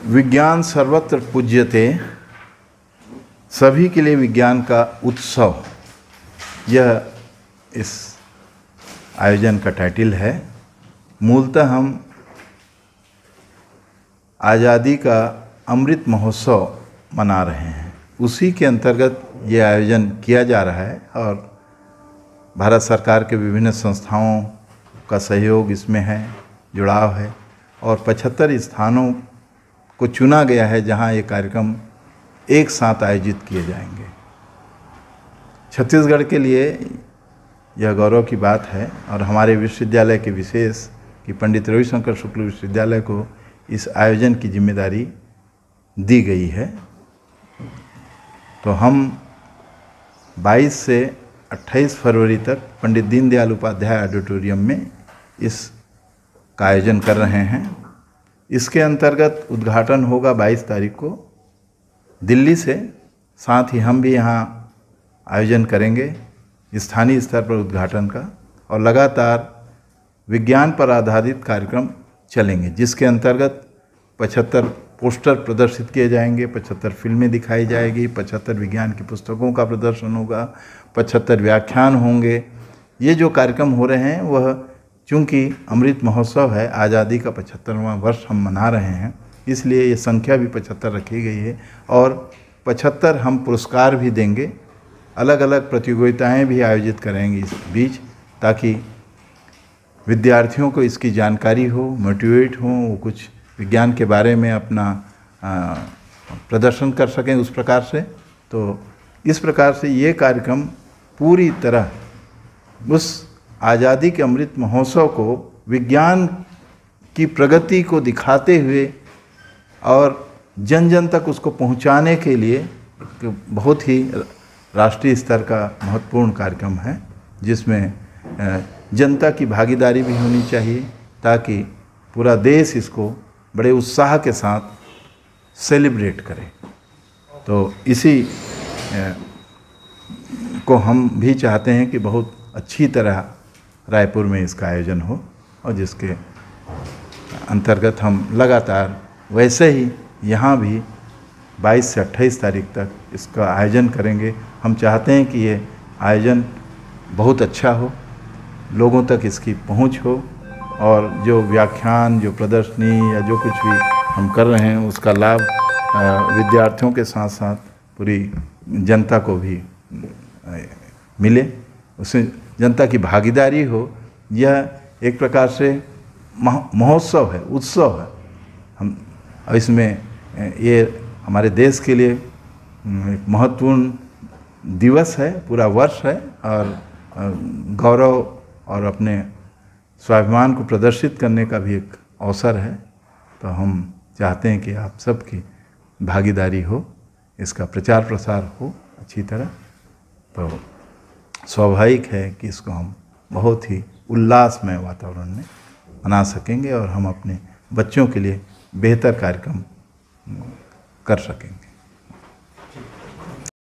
विज्ञान सर्वत्र पूज्यते, सभी के लिए विज्ञान का उत्सव, यह इस आयोजन का टाइटल है। मूलतः हम आज़ादी का अमृत महोत्सव मना रहे हैं, उसी के अंतर्गत ये आयोजन किया जा रहा है और भारत सरकार के विभिन्न संस्थाओं का सहयोग इसमें है, जुड़ाव है और 75 स्थानों को चुना गया है जहां ये कार्यक्रम एक साथ आयोजित किए जाएंगे। छत्तीसगढ़ के लिए यह गौरव की बात है और हमारे विश्वविद्यालय के विशेष कि पंडित रविशंकर शुक्ल विश्वविद्यालय को इस आयोजन की जिम्मेदारी दी गई है। तो हम 22 से 28 फरवरी तक पंडित दीनदयाल उपाध्याय ऑडिटोरियम में इस का आयोजन कर रहे हैं। इसके अंतर्गत उद्घाटन होगा 22 तारीख को दिल्ली से, साथ ही हम भी यहाँ आयोजन करेंगे स्थानीय स्तर पर उद्घाटन का, और लगातार विज्ञान पर आधारित कार्यक्रम चलेंगे जिसके अंतर्गत 75 पोस्टर प्रदर्शित किए जाएंगे, 75 फिल्में दिखाई जाएगी, 75 विज्ञान की पुस्तकों का प्रदर्शन होगा, 75 व्याख्यान होंगे। ये जो कार्यक्रम हो रहे हैं वह चूँकि अमृत महोत्सव है, आज़ादी का 75वां वर्ष हम मना रहे हैं, इसलिए ये संख्या भी 75 रखी गई है और 75 हम पुरस्कार भी देंगे। अलग अलग प्रतियोगिताएं भी आयोजित करेंगे इस बीच, ताकि विद्यार्थियों को इसकी जानकारी हो, मोटिवेट हो, वो कुछ विज्ञान के बारे में अपना प्रदर्शन कर सकें उस प्रकार से। तो इस प्रकार से ये कार्यक्रम पूरी तरह उस आज़ादी के अमृत महोत्सव को विज्ञान की प्रगति को दिखाते हुए और जन जन तक उसको पहुंचाने के लिए बहुत ही राष्ट्रीय स्तर का महत्वपूर्ण कार्यक्रम है, जिसमें जनता की भागीदारी भी होनी चाहिए ताकि पूरा देश इसको बड़े उत्साह के साथ सेलिब्रेट करे। तो इसी को हम भी चाहते हैं कि बहुत अच्छी तरह रायपुर में इसका आयोजन हो और जिसके अंतर्गत हम लगातार वैसे ही यहाँ भी 22 से 28 तारीख तक इसका आयोजन करेंगे। हम चाहते हैं कि ये आयोजन बहुत अच्छा हो, लोगों तक इसकी पहुँच हो और जो व्याख्यान, जो प्रदर्शनी या जो कुछ भी हम कर रहे हैं उसका लाभ विद्यार्थियों के साथ साथ पूरी जनता को भी मिले, उसमें जनता की भागीदारी हो। यह एक प्रकार से महोत्सव है, उत्सव है। हम इसमें ये हमारे देश के लिए एक महत्वपूर्ण दिवस है, पूरा वर्ष है और गौरव और अपने स्वाभिमान को प्रदर्शित करने का भी एक अवसर है। तो हम चाहते हैं कि आप सबकी भागीदारी हो, इसका प्रचार प्रसार हो अच्छी तरह। तो स्वाभाविक है कि इसको हम बहुत ही उल्लासमय वातावरण में मना सकेंगे और हम अपने बच्चों के लिए बेहतर कार्यक्रम कर सकेंगे।